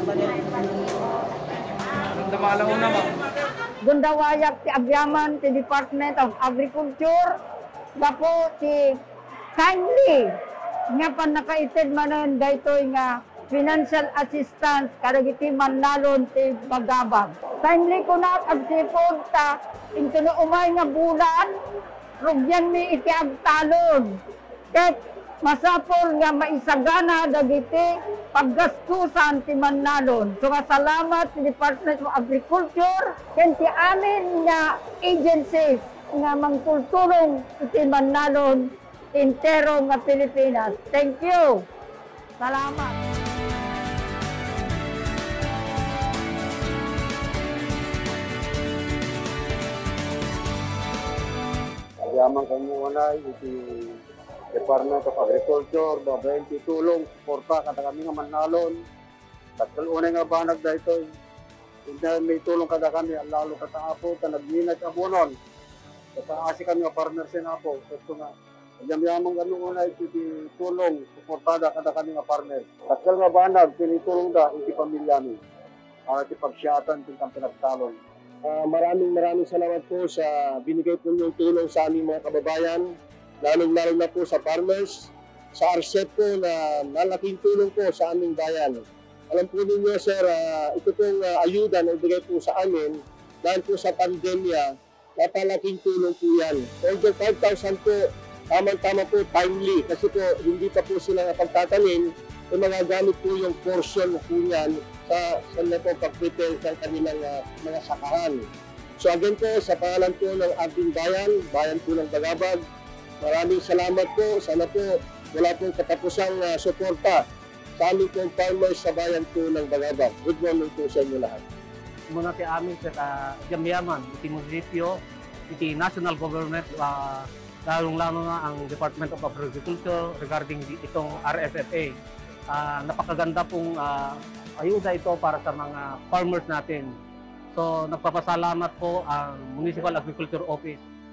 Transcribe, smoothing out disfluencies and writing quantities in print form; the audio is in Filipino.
Malauna ba? Gundawayak ti Agyaman ti Department of Agriculture, gapo ti kindly nga pan nakaited manon daytoy nga financial assistance kadagiti manlalon ti Bagabag. Kindly ko na agsipod ta intuno umay nga bulan rugyan mi iti agtalon. Ket masapol nga maisagana dagiti paggastusan ti manlalon. So nga salamat ti Department of Agriculture ken ti amin nga agencies nga mangtultulong iti manlalon intero nga Pilipinas. Thank you. Salamat. Yaman kami unay iti Department of Agriculture, babayin ti tulong, suporta kada kami nga manalon. Tatkal unay nga banag daytoy. Hindi may tulong kada kami, lalo kataapo, tanagminat abunon. Kataasi kami nga partner sinapo. So nga, yaman kami unay iti tulong, suportada kada kami nga partner. Tatkal nga banag, tinitulong da iti pamilya mi. Iti pagsyatan, iti pinagtalon. Maraming salamat po sa binigay po niyong tulong sa aming mga kababayan, lalong-lalo na po sa farmers, sa RCEP po na malaking tulong po sa aming bayan. Alam po ninyo sir, ito pong ayuda na ibigay po sa amin dahil po sa pandemya, napalaking tulong po yan. Although 5,000 po, tamang-tama po timely kasi po hindi pa po sila pagtatanim, mga gamit po yung portion po yan sa pag-prepare sa kanilang mga sakahan. So again po, sa pangalan po ng ating bayan po ng Bagabag, maraming salamat po. Sana po wala pong katapusang suporta sa aming pong farmers sa bayan po ng Bagabag. Good morning po sa inyo lahat. Muna ti amin sa Yaman, iti munisipyo, iti national government, lalong-lalo na ang Department of Agriculture regarding itong RFFA. Napakaganda pong ayuda ito para sa mga farmers natin. So nagpapasalamat po ang Municipal Agriculture Office